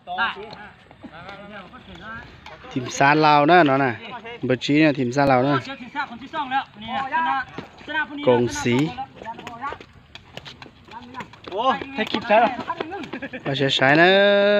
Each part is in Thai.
ทีมซานลาวนะเนาะนะเบอร์จีเนี่ยทีมซานลาวนะกงสีโอ้ให้คลิปใช่หรอมาใช้นะ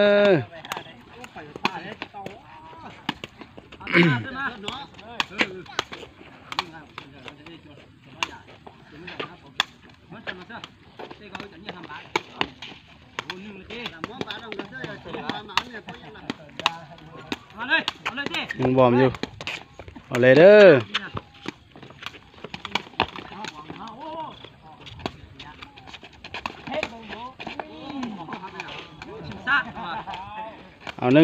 ยังบอมอยู่เอาเลยเด้อเอา1-0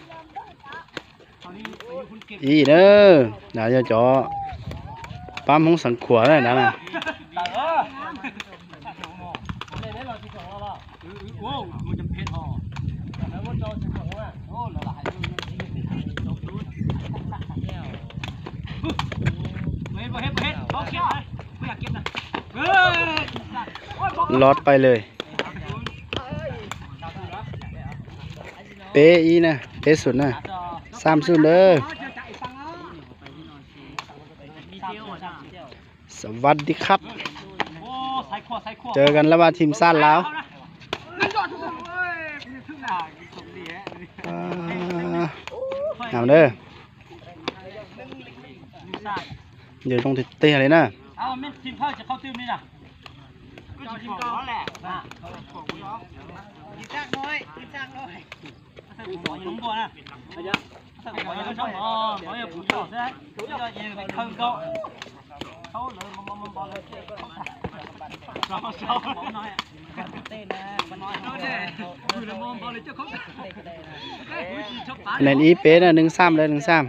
อีเด้อเดี๋ยวจะจ่อปั๊มของสังขวาเลยนะนะลอดไปเลยเป๊ะอีนะเป๊ะสุดนะ3-0เด้อสวัสดีครับเจอกันแล้วว่าทีมซ่านแล้วเอาเด้อเดี๋ยวต้องเตะเลยนะเอาเม็ดทีมเข้าจะเข้าตื้มนี่นะทีมเก่าแหละทีมช่างน้อยทีมช่างน้อยหมอยังบ่นะหมอยังช่างหมอยังผู้ช่วยใช่ไหมผู้ช่วยยังเป็นคนเก่าเขาเลยมันบอลเลยเราน้อยเต้นนะมันน้อยคือเรามองบอลเลยเจ้าเขาคะแนนอีเป๊ะนะ1-3เลย1-3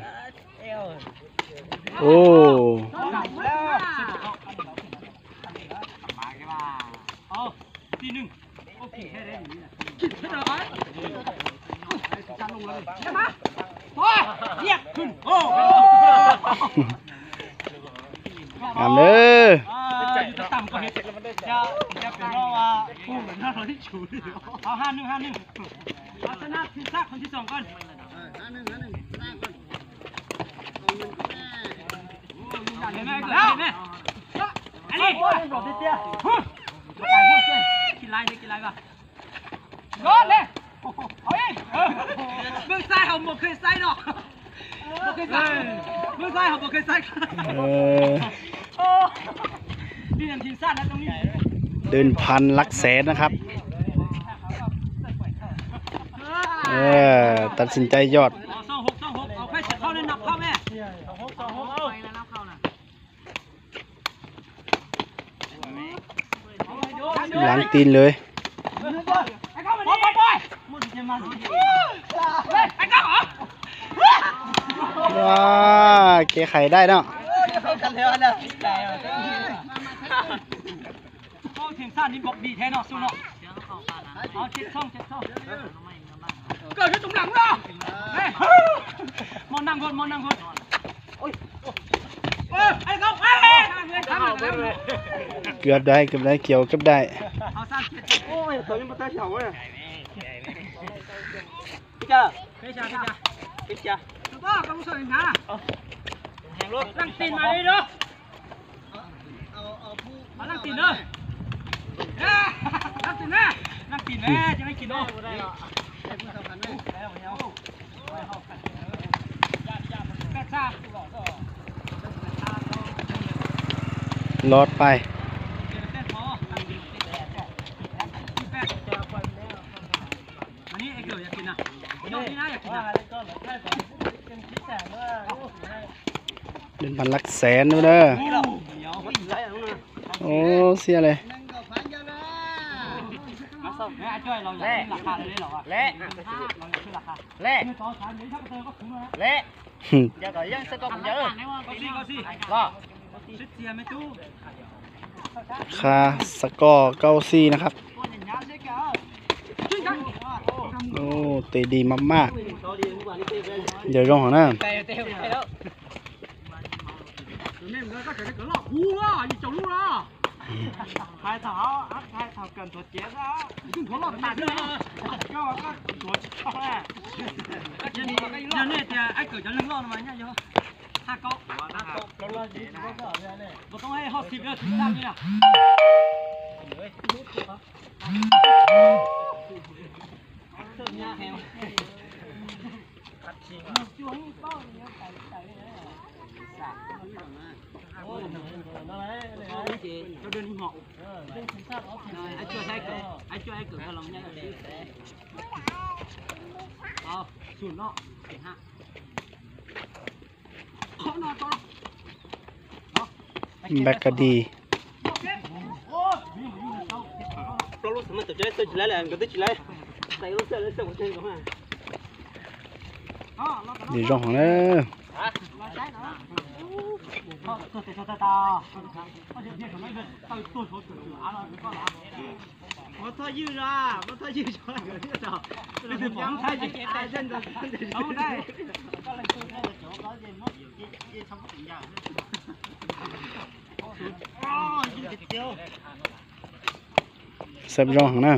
โอ้ทีหนึ่งโอเคแค่ได้อย่างนี้นะคิดเหรอใช่ไหมโอ้เรียกขึ้นโอ้งามเด้อจะต่ำกว่าเหตุจะเป็นเพราะว่าผู้เหมือนเราที่ชูเอา5-1เอาชนะทีมชาติคนที่2ก่อน5-1เห็นไหมแล้วอันนี้บอกเตี้ยกินไรได้กินไรป่ะรอดเลยเอาเองมือซ้ายเขาหมดเคยใส่หรอกมือซ้ายเขาหมดเคยใส่นี่ทีมชาตินะตรงนี้เดินพันลักแสนนะครับตัดสินใจยอด 26เอาแค่เสียเข้าในนับเข้าแม่หลังตีนเลยว้าเกะไข่ได้เนาะทีมชาตินี่บอกดีแท้เนาะสู้เนาะเอา7 ช่องเกิดขึ้นตรงหลังเนาะมองนั่งคนเกือบได้เกี่ยวเกือบได้โอ้ยตัวนี้มันตาเฉาเว้ยพี่จ้าถูกป่ะกับผู้ชายนะแหงรถนั่งตีนมาเลยเนาะมานั่งตีนเนาะนั่งตีนแม่จะไม่กินเนาะลอดไปเป็นพันลักแสนด้วยเด้อโอ้เสียเลยอย่าก่อยยังสะกดเยอะก็สิค่าสกอร์94นะครับโอ้เตะดีมากๆเดี๋ยวลงของน้าถ่ายเท้าเกินตัวเจี๊ยบแล้วขึ้นเขาหลอกตัดเลยก็ตัวช่องแรก cử cho lưng lo mà nhá chứ hai cốc mộtต้องให้hot 10 nữa chúng ta như nào tự nha heo chuối bao nhiêu cày sạc cho đơn đi họ anh chưa hay cử cho lòng nhanh chuồn nó để hạ nó to แบกกะดี lúc mà tôi chỉ lấy là tôi chỉ lấy tay nó sẽ lấy sợi trên của mà ดีร้องของเด้อ我太热了，我太热了，这找，这是防太热，太热了，好带。哦，一丢。 แซ่บร้องของนะ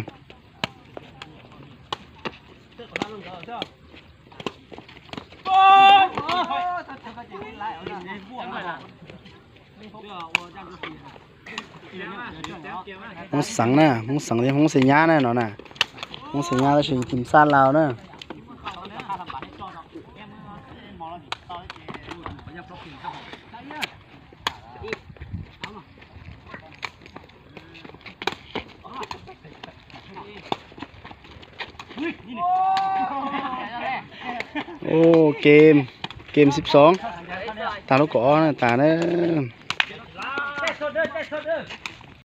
mong sẵn nè mong sẵn thì mong xì nhá nè nó nè mong xì nhá là xì thìm san lào nè ô kem 12 ตาลูกกอนะตาเด้อ